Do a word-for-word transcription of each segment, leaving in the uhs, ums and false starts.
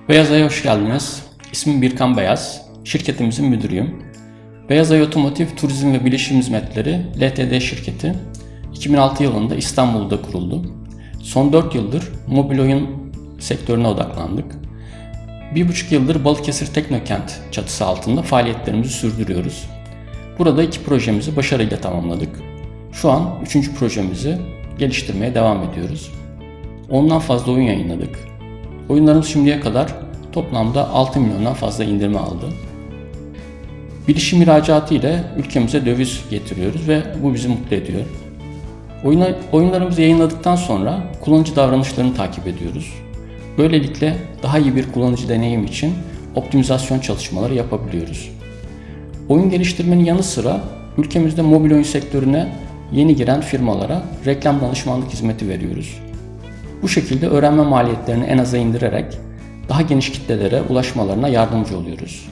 Beyaz Ay'a hoş geldiniz. İsmim Birkan Beyaz. Şirketimizin müdürüyüm. Beyaz Ay Otomotiv Turizm ve Bilişim Hizmetleri L T D şirketi iki bin altı yılında İstanbul'da kuruldu. Son dört yıldır mobil oyun sektörüne odaklandık. Bir buçuk yıldır Balıkesir Teknokent çatısı altında faaliyetlerimizi sürdürüyoruz. Burada iki projemizi başarıyla tamamladık. Şu an üçüncü projemizi geliştirmeye devam ediyoruz. Ondan fazla oyun yayınladık. Oyunlarımız şimdiye kadar toplamda altı milyondan fazla indirme aldı. Bilişim ihracatı ile ülkemize döviz getiriyoruz ve bu bizi mutlu ediyor. Oyuna, oyunlarımızı yayınladıktan sonra kullanıcı davranışlarını takip ediyoruz. Böylelikle daha iyi bir kullanıcı deneyim için optimizasyon çalışmaları yapabiliyoruz. Oyun geliştirmenin yanı sıra ülkemizde mobil oyun sektörüne yeni giren firmalara reklam danışmanlık hizmeti veriyoruz. Bu şekilde öğrenme maliyetlerini en aza indirerek daha geniş kitlelere ulaşmalarına yardımcı oluyoruz.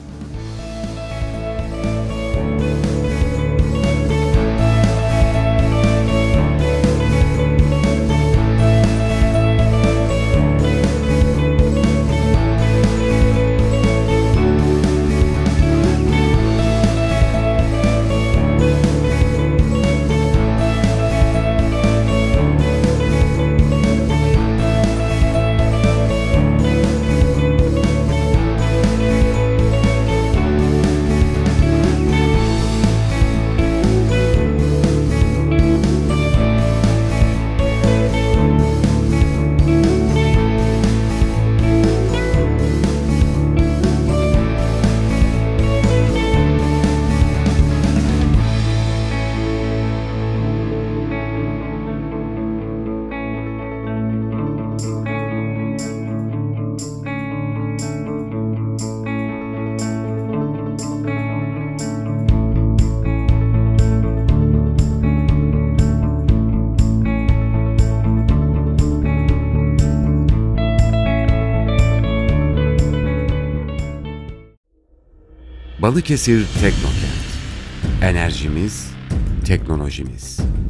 Balıkesir Teknokent. Enerjimiz, teknolojimiz.